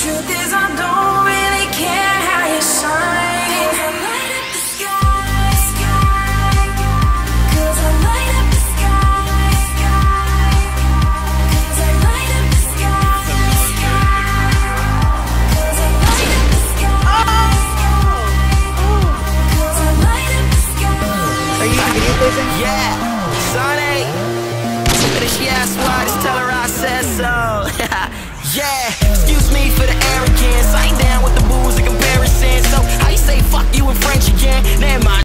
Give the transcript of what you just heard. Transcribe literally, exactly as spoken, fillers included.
truth is I don't really care how you shine. 'Cause I light up the sky, sky. 'Cause I light up the sky, sky. 'Cause I light up the sky, sky. 'Cause I light up the sky, sky. 'Cause I light up the sky. Are you video taping? Yeah, Sonny. But if she asks why, just tell her I said so. Yeah, excuse me for the arrogance. I ain't down with the booze and comparison. So how you say fuck you in French again? Never mind.